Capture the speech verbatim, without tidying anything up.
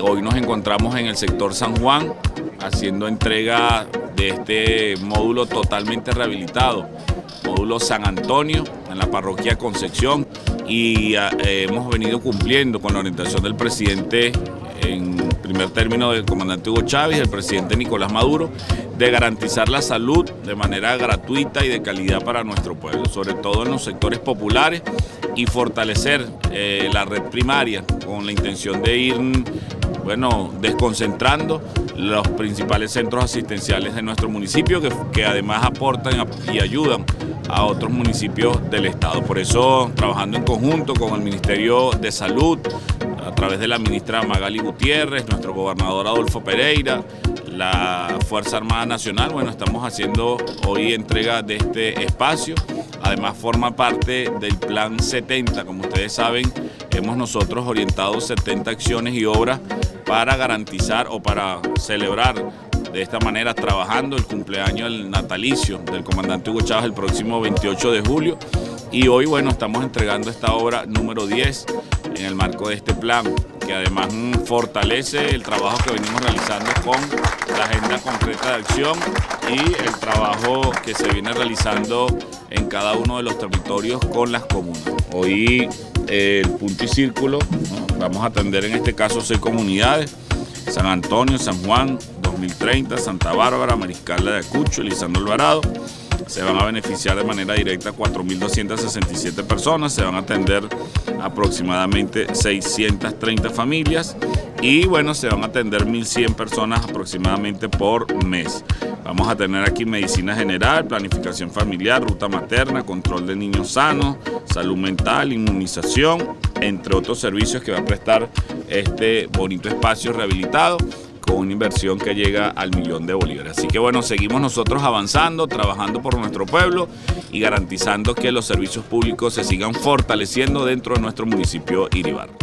Hoy nos encontramos en el sector San Juan haciendo entrega de este módulo totalmente rehabilitado, módulo San Antonio, en la parroquia Concepción, y eh, hemos venido cumpliendo con la orientación del presidente en primer término del comandante Hugo Chávez y el presidente Nicolás Maduro, de garantizar la salud de manera gratuita y de calidad para nuestro pueblo, sobre todo en los sectores populares, y fortalecer eh, la red primaria con la intención de ir, bueno, desconcentrando los principales centros asistenciales de nuestro municipio, que, que además aportan y ayudan a otros municipios del estado. Por eso, trabajando en conjunto con el Ministerio de Salud, a través de la ministra Magali Gutiérrez, nuestro gobernador Adolfo Pereira, la Fuerza Armada Nacional, bueno, estamos haciendo hoy entrega de este espacio. Además forma parte del Plan setenta, como ustedes saben, hemos nosotros orientado setenta acciones y obras para garantizar o para celebrar de esta manera, trabajando el cumpleaños del natalicio del comandante Hugo Chávez el próximo veintiocho de julio. Y hoy, bueno, estamos entregando esta obra número diez en el marco de este plan, que además fortalece el trabajo que venimos realizando con la agenda concreta de acción y el trabajo que se viene realizando en cada uno de los territorios con las comunas. Hoy eh, el punto y círculo, ¿no? Vamos a atender en este caso seis comunidades: San Antonio, San Juan, dos mil treinta, Santa Bárbara, Mariscal de Ayacucho, Lisandro Alvarado. Se van a beneficiar de manera directa cuatro mil doscientas sesenta y siete personas, se van a atender aproximadamente seiscientas treinta familias y bueno, se van a atender mil cien personas aproximadamente por mes. Vamos a tener aquí medicina general, planificación familiar, ruta materna, control de niños sanos, salud mental, inmunización, entre otros servicios que va a prestar este bonito espacio rehabilitado, con una inversión que llega al millón de bolívares. Así que bueno, seguimos nosotros avanzando, trabajando por nuestro pueblo y garantizando que los servicios públicos se sigan fortaleciendo dentro de nuestro municipio Iribarra.